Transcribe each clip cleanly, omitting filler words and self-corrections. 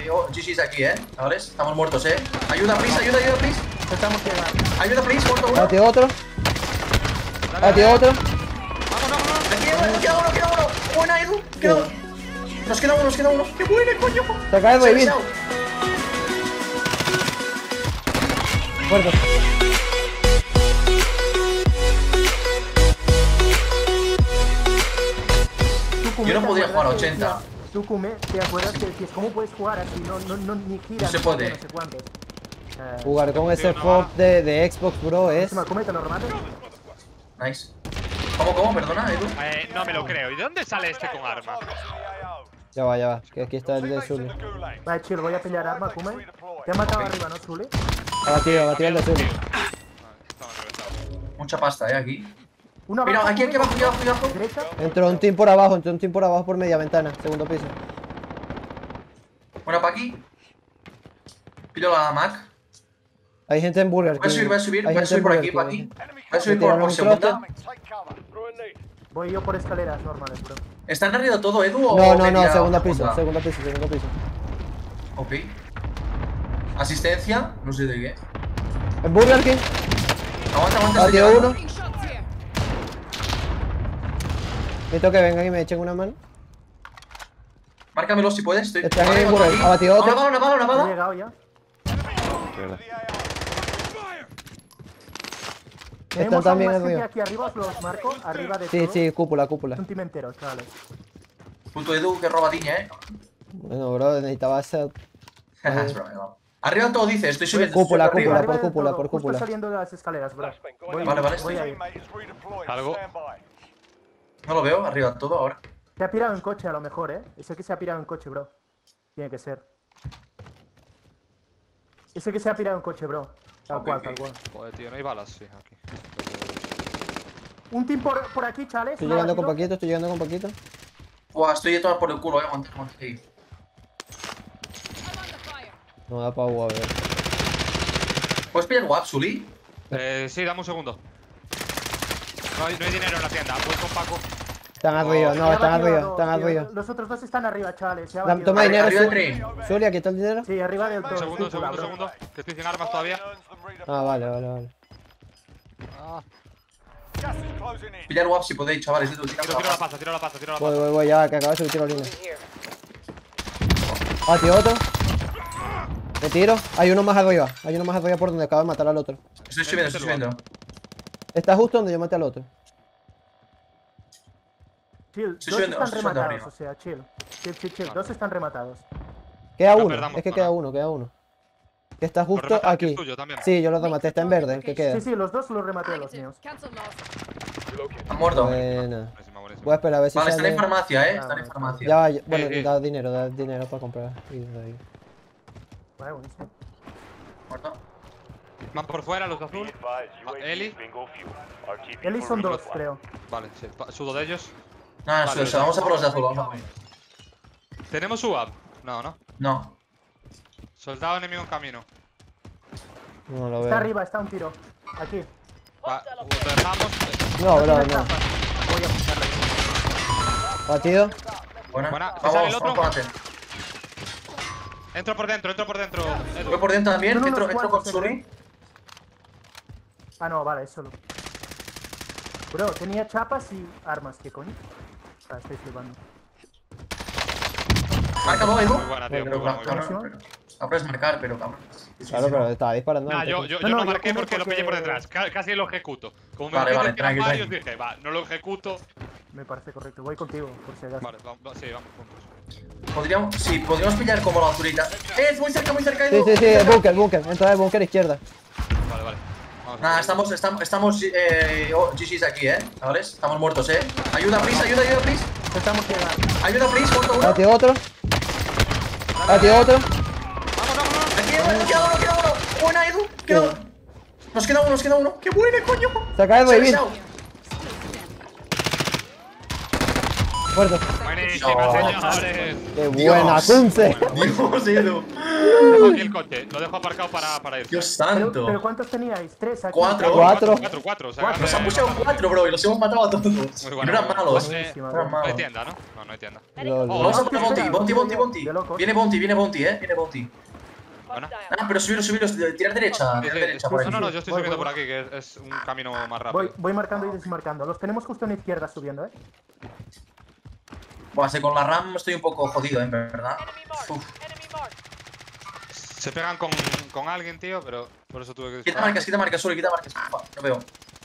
GG's aquí, chavales. Estamos muertos, Ayuda, please, ayuda, please. Estamos llegando. Ayuda, please, muerto uno. Bate otro. Bate otro. Aquí queda uno. Buena, Edu. Nos queda uno. ¡Qué buena, coño! Se acaba de revivir. Muerto. Yo no podría jugar a 80. Tú, Kume, ¿te acuerdas que decías cómo puedes jugar así? No, ni giras. No se puede. No sé cuántos. Jugar con ese FOB de Xbox, bro, es... Kume, ¿te lo remates? Nice. ¿Cómo? Perdona, Edu. No me lo creo. ¿Y de dónde sale este con arma? Ya va. Que aquí está el de Zully. Vale, chill, voy a pillar arma, Kume. Te ha matado arriba, ¿no, Zully? Abatido el de Zully. Mucha pasta, aquí. Una Mira, abajo, aquí abajo. Derecha. Entró un team por abajo, por media ventana, segundo piso. Una para aquí. Pillo la Mac. Hay gente en Burger King. Voy a subir Hay gente en por Burger aquí, King. para aquí. Voy a subir tiraron por un segunda. Voy yo por escaleras normales, bro. ¿Están arriba todo, Edu? No, segundo piso. Ok. Asistencia, no sé de qué. En Burger King. Aguanta, estoy Batió llegando. uno. Necesito que vengan y me echen una mano. Márcamelo si puedes. Está en el Burger. Ha batido otro. Una He bala. llegado ya. Están también en arriba. aquí arriba, os los marco. Arriba de todo. Sí, cúpula. Un team entero, chavales. Puto Edu, que robadiña, Bueno, bro, necesitaba hacer... Es broma. Arriba todo dice, estoy subiendo. Cúpula, arriba. por Arriba cúpula, de todo, por justo cúpula. saliendo de las escaleras, bro. Vale, Voy a ir. Algo. No lo veo, arriba todo ahora. Se ha pirado en coche a lo mejor, Ese que se ha pirado en coche, bro. Tiene que ser. Ese que se ha pirado en coche, bro. Tal cual. Joder, tío, no hay balas, sí, aquí. Un team por aquí, chales. Estoy llegando con Paquito. Buah, estoy de tomar por el culo, aguanta. Sí. No da pa' agua, bro. ¿Puedes pillar WAP, Sully? Sí, dame un segundo. No hay dinero en la tienda. Voy con Paco. Están arriba, están arriba. Los otros dos están arriba, chavales. Toma dinero, Arriba del tren. Zully, aquí está el dinero. Sí, arriba del todo. Un segundo. Que estoy sin armas todavía. Ah, vale. Pillar WAP si podéis, chavales. Edu, Tiro la pasta. Voy, ya, que acaba de subir tirolina. Bate otro. Me tiro. Hay uno más arriba por donde acabo de matar al otro. Estoy subiendo. Está justo donde yo maté al otro. Chill, Estoy dos subiendo, están rematados, arriba. o sea, chill. Dos están rematados. Queda No uno, perdamos es que nada. queda uno. Que está justo remata, que aquí. es tuyo también. Sí, yo lo rematé, está en verde, el que queda. Sí, los dos los rematé los míos. Han muerto. Buena. Buenísimo. Voy a esperar a ver si Vale, están sale. en farmacia, Están en farmacia. Ya, bueno, Sí. da dinero para comprar. Vale, buenísimo. Muerto. Van por fuera los de azul. Eli. Eli son dos, creo. Vale, sí. Sudo de ellos. No, Vale, vamos a por los de azul, vamos a por. ¿Tenemos UAV? No. No. Soldado enemigo en camino. No lo Está veo. arriba, está un tiro. Aquí. Va, lo dejamos. No, bro, Tiene no. trampa. Voy a buscarla. Batido. Buena. Buena. Vamos, ¿Sale el otro? vamos por adelante. Entro por dentro. Edu. Voy por dentro también, Son unos entro con cuantos, Sully. Ah, no, vale, es solo. Bro, tenía chapas y armas, ¿qué coño? Estoy flipando. Márcalo, Edu. Muy buena, tío. Muy Pero, buena. cabrón, ahora puedes marcar, pero cabrón. Claro, pero estaba disparando. Nah, antes. yo No, no yo marqué como porque lo pillé por porque- detrás. Casi lo ejecuto. Como me Vale, dijiste vale, que eran tranqui, varios, tranqui. dije, va, no lo ejecuto. Me parece correcto. Voy contigo, por si acaso. Vale, sí, vamos juntos. Podríamos pillar como la azulita. Es muy cerca, Edu. Sí, el búnker. Entra el búnker izquierda. Vale. Vamos Nada, estamos GG's aquí, chavales. Estamos muertos, Ayuda, please. Estamos llegando. Ayuda, please, muerto uno. Bate otro. Aquí queda uno. Buena, Edu. Nos queda uno. ¡Qué buena, coño! Se acaba de revivir. Muerto. Buenísima, No. señores. ¡Qué buena, Kunze! Dios, Edu. Dejo aquí el coche. Lo dejo aparcado para ir. Dios ¿Pero santo. cuántos teníais? ¿3 aquí? 4. 4. 4. Nos han puesto 4, bro, y los hemos matado a todos. Muy Y bueno. no eran malos. Buenísima, No eran No hay malos. tienda, ¿no? No, no hay tienda. Lol, Oh, lol. Vamos a por Bonti, Bonti. De locos. Viene Bonti, viene Bonti. Bueno. Ah, pero subiros, tirar derecha, Sí, tirar sí. derecha por No, aquí. no, yo estoy Voy, subiendo voy. por aquí, que es un camino más rápido. Voy marcando y desmarcando. Los tenemos justo en izquierda subiendo, ¿eh? Buah, con la RAM estoy un poco jodido, en verdad. Uf. Se pegan con alguien, tío, pero por eso tuve que Quita disparar. marcas, Suri, quita marcas. Ufa, no veo.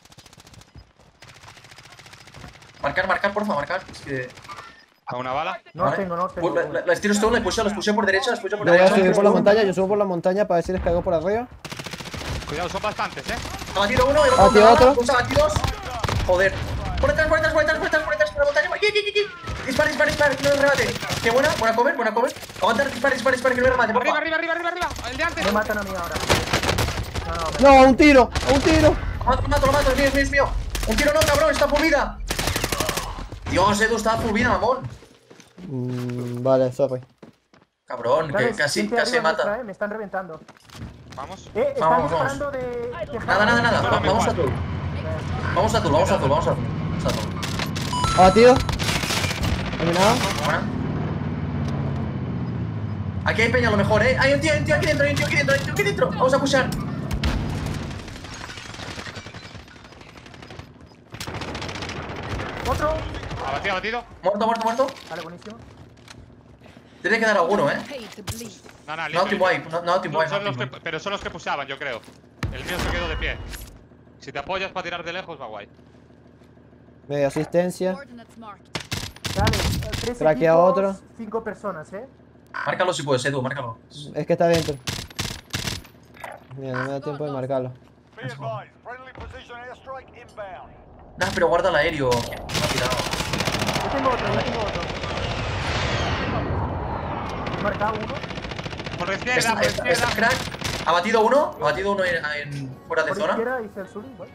Marcar, porfa, marcar. Es que... ¿A una bala? No Vale. tengo, no tengo. Les tiro esto, les puseo por derecha, por Yo voy a derecha. subir por la montaña, yo subo por la montaña para ver si les caigo por arriba. Cuidado, son bastantes, Abatido uno, Abatido otro. Dos abatidos. Joder. Por detrás, por la montaña. Aquí. Dispara, que no le remate. Qué buena cover. Aguanta, dispara, que no le remate, porfa. Arriba. El de antes. Me matan a mí ahora. ¡No, a un tiro! Lo mato, es mío. Un tiro no, cabrón, está full vida. Dios, Edu, está full vida, mamón. Vale, sorry. Cabrón, que ¿Sabes? casi Gente arriba mata. nuestra, Me están reventando. Vamos. Están Vamos. disparando de... Nada. Bueno, Vamos a igual. azul. Vamos a azul. Abatido. Terminado. Buena. Aquí hay peña a lo mejor, Hay un tío aquí dentro, Vamos a pushar. ¡Otro! Abatido. Muerto. Vale, buenísimo. Tiene que dar alguno, No, Team wipe, no team wipe. son los que, pero son los que pusaban, yo creo. El mío se quedó de pie. Si te apoyas para tirar de lejos, va guay. Media asistencia. Dale, 3 Traquea equipos, otro. 5 personas, Márcalo si puedes, Edu, márcalo. Es que está dentro. Mira, no me da tiempo de marcarlo. Nah, pero guarda el aéreo. No ha tirado. Yo tengo otro. He marcado uno. Por la izquierda, Está crack. Abatido uno en fuera de Por zona. izquierda hice el sur. Bueno.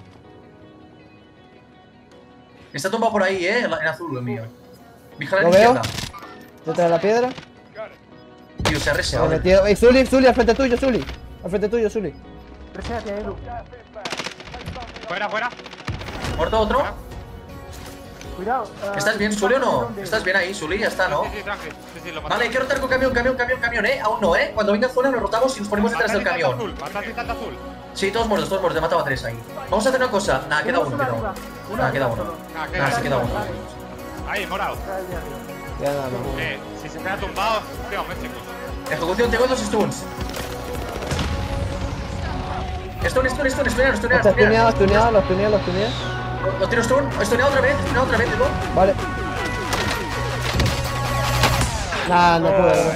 Está tumbado por ahí, en azul, el mío. Vigila a la Lo veo. izquierda. Detrás de la piedra. Tío, se ha Me he reseado. metido. ¡Ey, Zuli, al frente tuyo, Zuli! Al frente tuyo, Zuli. Preséntate, Edu. Fuera. ¿Muerto otro? Cuidado. ¿Estás bien, Suli, o no? ¿Dónde? ¿Estás bien ahí, Suli? Ya está, ¿no? Sí, tranqui. Sí, lo maté. Vale, hay que rotar con camión, Aún no, Cuando venga zona nos rotamos y nos ponemos detrás del camión. Mata tanta azul. Sí, todos muertos, he matado a 3 ahí. Vamos a hacer una cosa. Nada, queda Tenemos uno, uno queda arriba. uno. Nada, queda uno. solo. Nada, se queda uno. Ahí, morado. Ahí arriba. Ya nada más. Si se queda tumbado, tío, chicos. Ejecución, tengo 2 stuns. Stun, Está stuneado, los tunea. Lo tiro stun, stuneado otra vez, Edu. Vale. Nah, no puedo.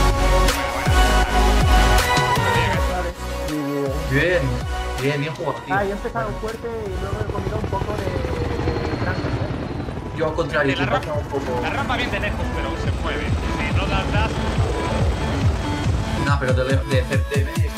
Bien jugado, tío. Yo he empezado fuerte y luego he comido un poco de trancas, Yo al contrario, La he pasado un poco. rampa bien de lejos, pero se mueve. Si no las das, Nah, pero de